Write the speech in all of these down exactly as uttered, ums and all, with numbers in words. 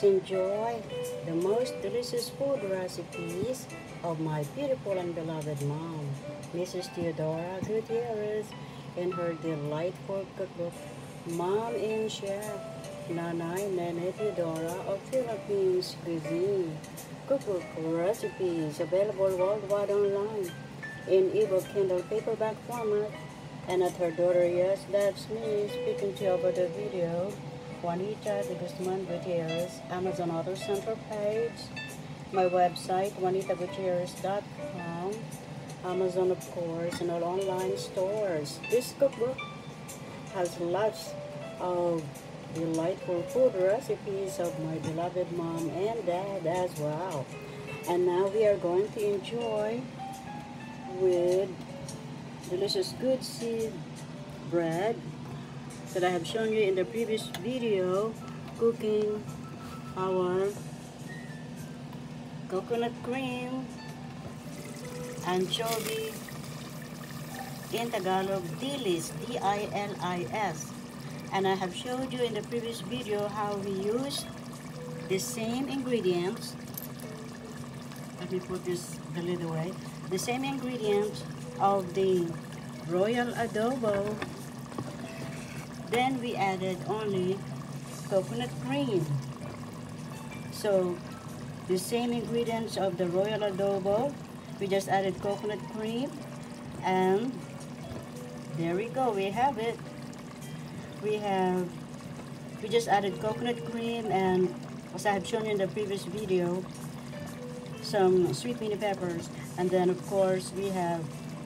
Let's enjoy the most delicious food recipes of my beautiful and beloved mom, Missus Theodora Gutierrez, in her delightful cookbook, Mom and Chef, Nanay Nene Theodora of Philippines Cuisine. Cookbook recipes available worldwide online in ebook, Kindle, paperback format, and at her daughter, yes, that's me, speaking to you over the video, Juanita de Guzman Gutierrez, Amazon Author Center page, my website, juanita gutierrez dot com, Amazon, of course, and all online stores. This cookbook has lots of delightful food recipes of my beloved mom and dad as well. And now we are going to enjoy with delicious good seed bread that I have shown you in the previous video, cooking our coconut cream, anchovy, in Tagalog, dilis, D I L I S. And I have showed you in the previous video how we use the same ingredients. Let me put this the lid away. The same ingredients of the royal adobo. Then we added only coconut cream. So the same ingredients of the royal adobo, we just added coconut cream, and there we go, we have it. We have, we just added coconut cream and, as I have shown you in the previous video, some sweet mini peppers, and then of course we have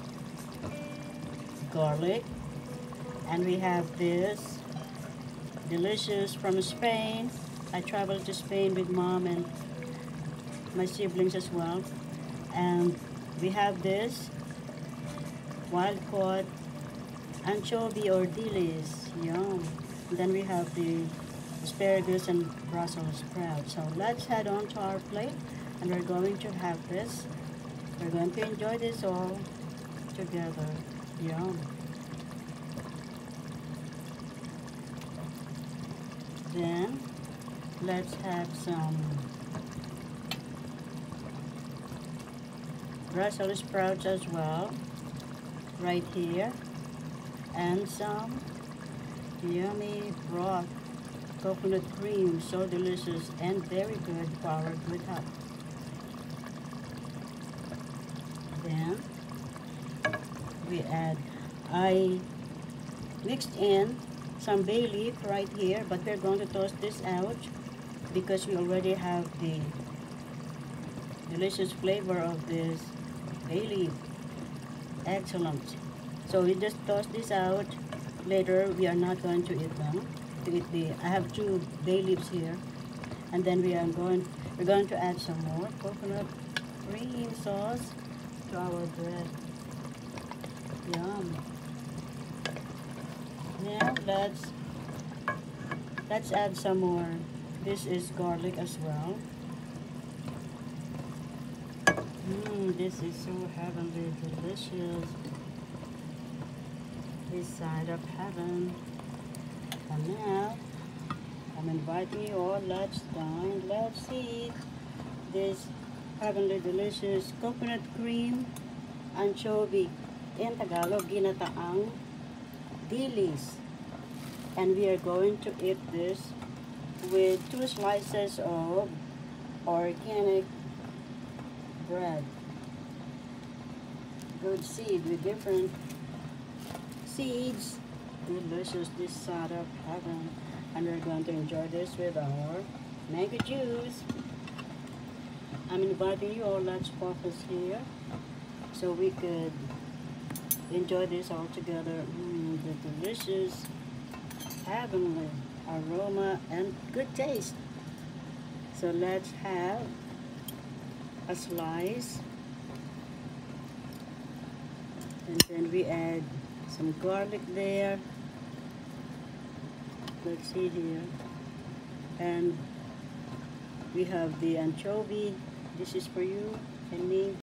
garlic, and we have this delicious from Spain. I traveled to Spain with mom and my siblings as well. And we have this wild caught anchovy or dilis. Yum. And then we have the asparagus and Brussels sprouts. So let's head on to our plate, and we're going to have this. We're going to enjoy this all together. Yum. Then let's have some Brussels sprouts as well, right here, and some yummy broth, coconut cream, so delicious and very good for our good health. Then we add, I mixed in some bay leaf right here, but we're going to toss this out because we already have the delicious flavor of this bay leaf. Excellent. So we just toss this out. Later we are not going to eat them. To eat the, I have two bay leaves here, and then we are going we're going to add some more coconut cream sauce to our bread. Yum. Now let's let's add some more. This is garlic as well. Mmm, this is so heavenly delicious. This side of heaven. And now I'm inviting you all. Let's dine. Let's eat this heavenly delicious coconut cream anchovy, in Tagalog, ginataang dilis. And we are going to eat this with two slices of organic bread. Good seed with different seeds. Delicious this side of heaven. And we're going to enjoy this with our mango juice. I'm inviting you all. Let's focus here so we could enjoy this all together. Mm, the delicious, heavenly aroma and good taste. So let's have a slice, and then we add some garlic there. Let's see here, and we have the anchovy. This is for you and me.